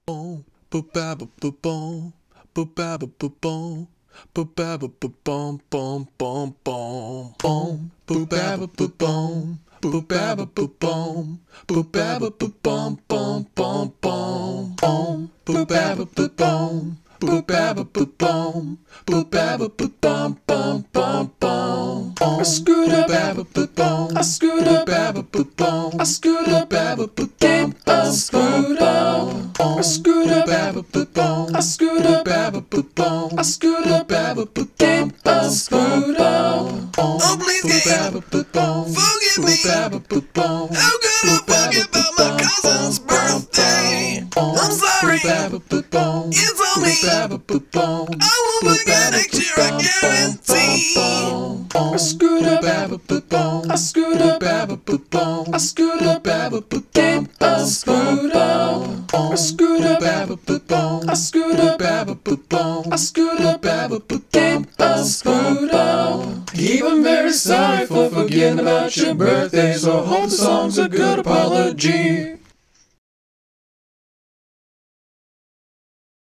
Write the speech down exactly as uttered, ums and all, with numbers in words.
boom, boop ba boop boop boom, boop ba boop boop boom, boop ba boop boop boom, boom boom boom, boom, boop ba boop boop boom, boop ba boop boop boom, boop ba boop boop boom, boom boom boom, boom, boop ba boop boop boom, boop ba boop boop boom, boop ba boop boop boom, boom boom boom. I screwed up, I screwed up, I screwed up, game I screwed up, I screwed up, I screwed up, I screwed up, game I screwed up. Oh please God, forgive me. How could I forget about my cousin's birthday? I'm sorry, it's on me. I will forget next year, I guarantee. I screwed up, I screwed up, I screwed up, game I screwed up, I screwed up, I screwed up, I screwed up, game I screwed up. Even very sorry for forgetting about your birthday, so hope the song's a good apology.